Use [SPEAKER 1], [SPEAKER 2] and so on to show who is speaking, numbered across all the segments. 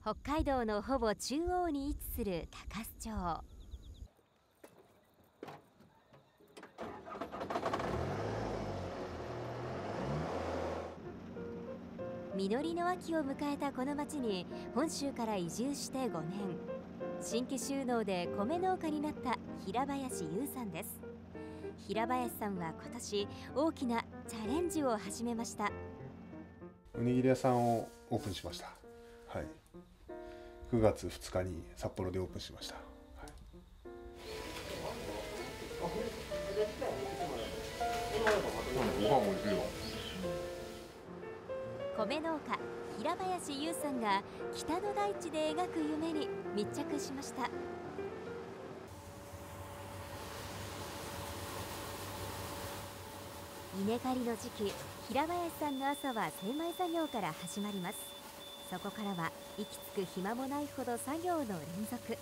[SPEAKER 1] 北海道のほぼ中央に位置する鷹栖町。実りの秋を迎えたこの町に本州から移住して5年、新規就農で米農家になった平林優さんです。平林さんは今年大きなチャレンジを始めました。
[SPEAKER 2] おにぎり屋さんをオープンしました。はい、9月2日に札幌でオープンしました。
[SPEAKER 1] 米農家平林優さんが北の大地で描く夢に密着しました。稲刈りの時期、平林さんの朝は精米作業から始まります。そこからは息つく暇もないほど作業の連続。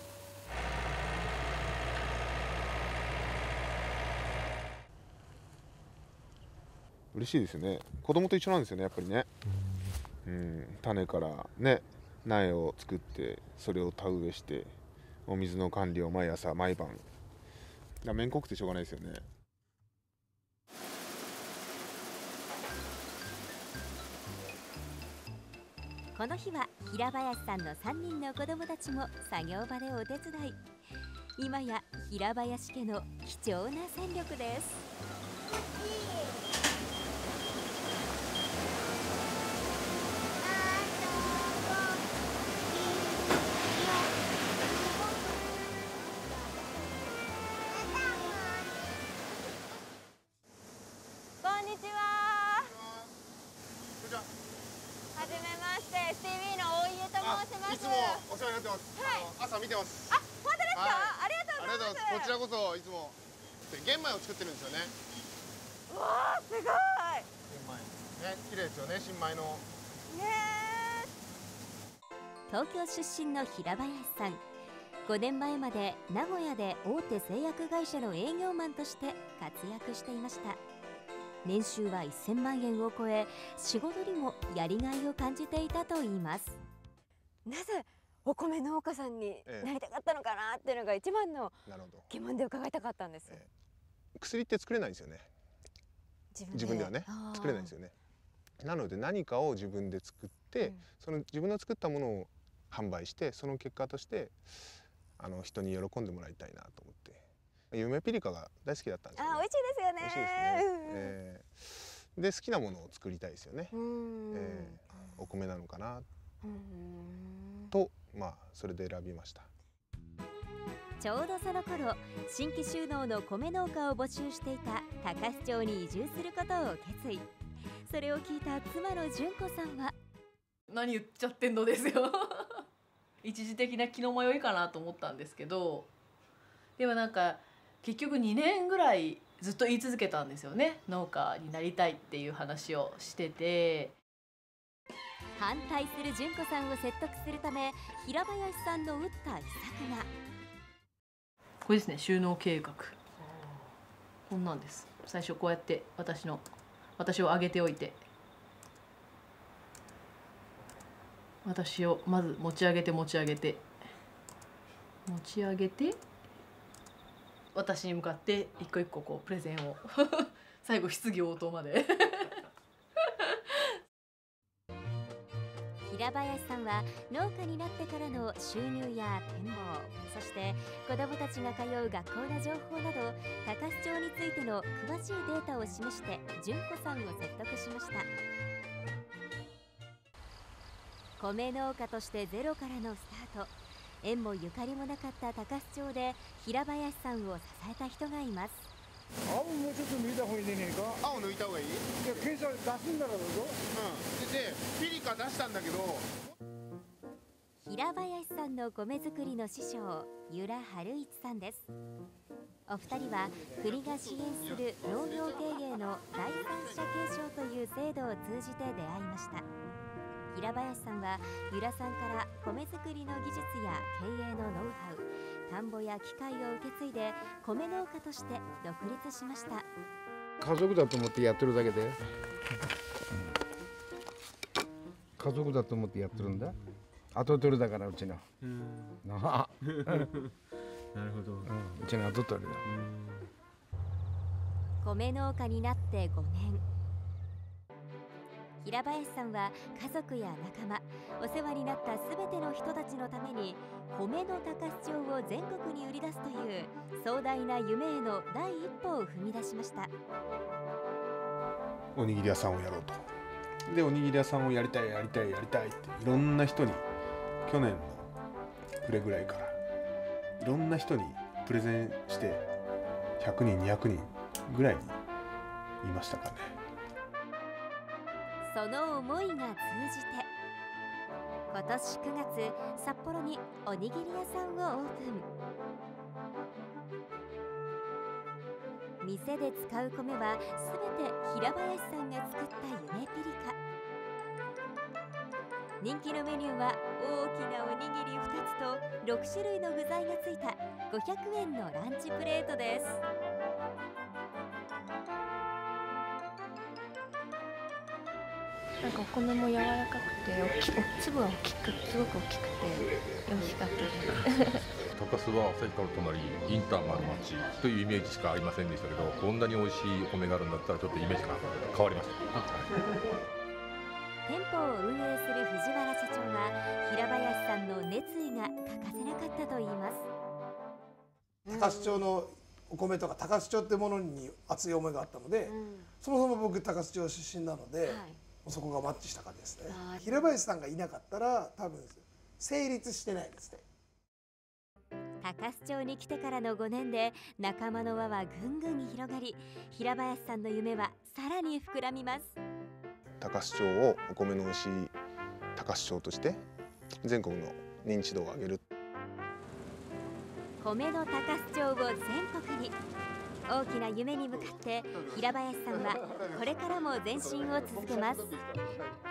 [SPEAKER 2] 嬉しいですよね。子供と一緒なんですよね、やっぱりね。種からね、苗を作ってそれを田植えしてお水の管理を毎朝毎晩。面濃くてしょうがないですよね。
[SPEAKER 1] この日は平林さんの3人の子供たちも作業場でお手伝い。今や平林家の貴重な戦力です。こんにちは。はじめまして、STV の大家と申します。
[SPEAKER 2] いつもお世話になってます。はい、朝見てます。
[SPEAKER 1] あ、本当ですか？ありがとうございます。
[SPEAKER 2] こちらこそいつも玄米を作ってるんですよね。
[SPEAKER 1] うわー、すごい。
[SPEAKER 2] 玄米ね、綺麗ですよね、新米の。
[SPEAKER 1] 東京出身の平林さん、5年前まで名古屋で大手製薬会社の営業マンとして活躍していました。年収は1000万円を超え、仕事にもやりがいを感じていたといいます。なぜお米農家さんになりたかったのかなっていうのが一番の疑問で伺いたかったんです。
[SPEAKER 2] 薬って作れないんですよね。自分ではね、作れないんですよね。なので何かを自分で作って、その自分の作ったものを販売して、その結果として人に喜んでもらいたいなと思って。ゆめぴりかが大好きだったんですよね。
[SPEAKER 1] 美味しいですよね。
[SPEAKER 2] 美味しいですね。で好きなものを作りたいですよね。お米なのかなと、それで選びました。
[SPEAKER 1] ちょうどその頃、新規就農の米農家を募集していた鷹栖町に移住することを決意。それを聞いた妻の純子さんは、
[SPEAKER 3] 何言っちゃってんのですよ一時的な気の迷いかなと思ったんですけど、でもなんか結局2年ぐらいずっと言い続けたんですよね。農家になりたいっていう話をしてて。
[SPEAKER 1] 反対する純子さんを説得するため、平林さんの打った秘策が
[SPEAKER 3] これですね、収納計画。こんなんです。最初こうやって私を上げておいて、私をまず持ち上げて私に向かって一個一個こうプレゼンを最後質疑応答まで
[SPEAKER 1] 平林さんは農家になってからの収入や展望、そして子どもたちが通う学校の情報など鷹栖町についての詳しいデータを示して純子さんを説得しました。米農家としてゼロからのスタート、縁もゆかりもなかった鷹栖町で平林さんを支えた人がいます。
[SPEAKER 4] 青もうちょっと抜いた方がいいんじゃねえか。
[SPEAKER 2] 青抜いた方がいい？いや、
[SPEAKER 4] 今朝出すんだろうぞ。
[SPEAKER 2] でピリカ出したんだけど。
[SPEAKER 1] 平林さんの米作りの師匠、由良春一さんです。お二人は国が支援する農業経営の第三者継承という制度を通じて出会いました。平林さんは由良さんから米作りの技術や経営のノウハウ、田んぼや機械を受け継いで米農家として独立しました。
[SPEAKER 4] 家族だと思ってやってるだけで、家族だと思ってやってるんだ。 後取りだからうちの。なあ。
[SPEAKER 5] なるほど。
[SPEAKER 4] うちの後取りだ。
[SPEAKER 1] 米農家になって5年。平林さんは家族や仲間、お世話になったすべての人たちのために米の高須町を全国に売り出すという壮大な夢への第一歩を踏み出しました。
[SPEAKER 2] おにぎり屋さんをやろうと。でおにぎり屋さんをやりたいっていろんな人に去年の暮れぐらいからいろんな人にプレゼンして100人200人ぐらいに言いましたかね。
[SPEAKER 1] その思いが通じて今年9月札幌におにぎり屋さんをオープン。店で使う米はすべて平林さんが作った夢ピリカ。人気のメニューは大きなおにぎり2つと6種類の具材がついた500円のランチプレートです。
[SPEAKER 6] なんかお米も柔らかくて粒は大きくすごく大きくて美味しかったです。
[SPEAKER 7] 高須は旭川の隣インターがある町というイメージしかありませんでしたけど、こんなに美味しいお米があるんだったらちょっとイメージが変わりました。
[SPEAKER 1] 店舗を運営する藤原社長は平林さんの熱意が欠かせなかったといいます。
[SPEAKER 8] 高須町のお米とか高須町ってものに熱い思いがあったので、そもそも僕高須町出身なので、そこがマッチした感じですね。平林さんがいなかったら多分成立してないですね。
[SPEAKER 1] 高須町に来てからの5年で仲間の輪はぐんぐんに広がり、平林さんの夢はさらに膨らみます。
[SPEAKER 2] 高須町をお米の美味しい高須町として全国の認知度を上げる。
[SPEAKER 1] 米の高須町を全国に。大きな夢に向かって平林さんはこれからも前進を続けます。